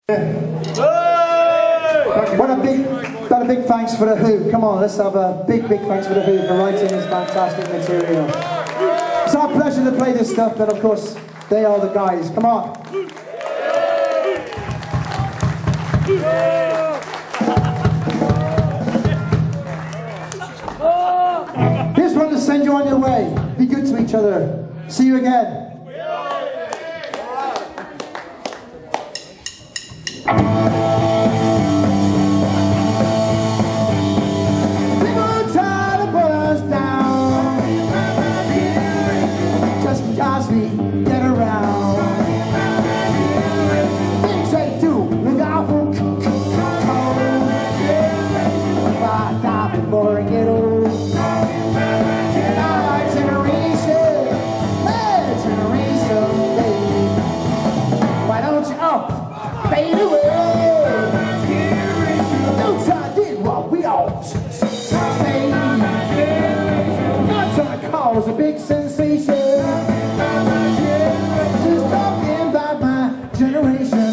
Got a big thanks for the Who. Come on, let's have a big thanks for the Who for writing this fantastic material. It's our pleasure to play this stuff, but of course, they are the guys. Come on. Here's one to send you on your way. Be good to each other. See you again. Because we get around, things they do look awful cold. If I die before I get old, our generation, baby, why don't you fade away? Don't try to do what we all say. Not trying to cause a big sensation. Just talking about my generation.